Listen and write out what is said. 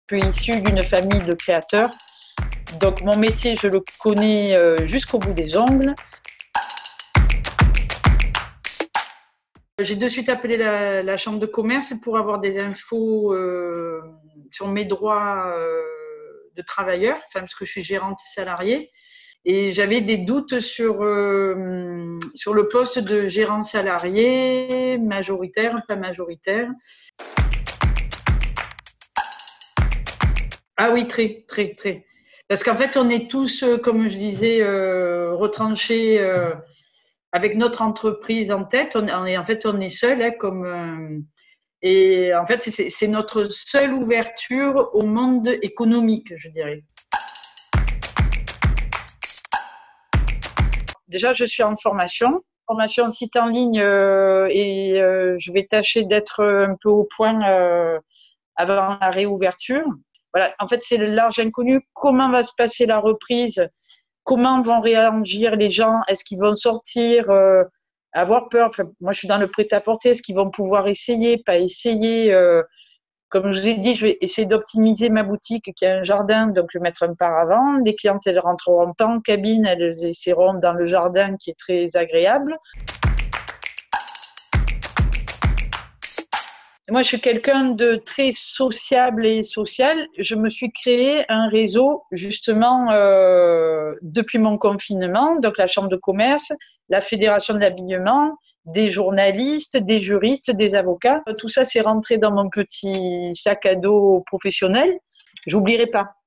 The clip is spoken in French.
Je suis issue d'une famille de créateurs, donc mon métier, je le connais jusqu'au bout des ongles. J'ai de suite appelé la chambre de commerce pour avoir des infos sur mes droits de travailleur, enfin, parce que je suis gérante salariée. Et j'avais des doutes sur le poste de gérant salarié, majoritaire, pas majoritaire. Ah oui, très, très, très. Parce qu'en fait, on est tous, comme je disais, retranchés avec notre entreprise en tête. En fait, on est seul, hein, et en fait, c'est notre seule ouverture au monde économique, je dirais. Déjà, je suis en formation site en ligne, et je vais tâcher d'être un peu au point avant la réouverture. Voilà, en fait, c'est le large inconnu. Comment va se passer la reprise? Comment vont réagir les gens? Est-ce qu'ils vont sortir, avoir peur? Enfin, moi, je suis dans le prêt-à-porter. Est-ce qu'ils vont pouvoir essayer, pas essayer? Comme je vous ai dit, je vais essayer d'optimiser ma boutique qui a un jardin, donc je vais mettre un paravent. Les clientes, elles rentreront pas en cabine, elles essaieront dans le jardin qui est très agréable. Moi, je suis quelqu'un de très sociable et social. Je me suis créé un réseau, justement, depuis mon confinement, donc la chambre de commerce, la fédération de l'habillement, des journalistes, des juristes, des avocats. Tout ça, c'est rentré dans mon petit sac à dos professionnel. J'oublierai pas.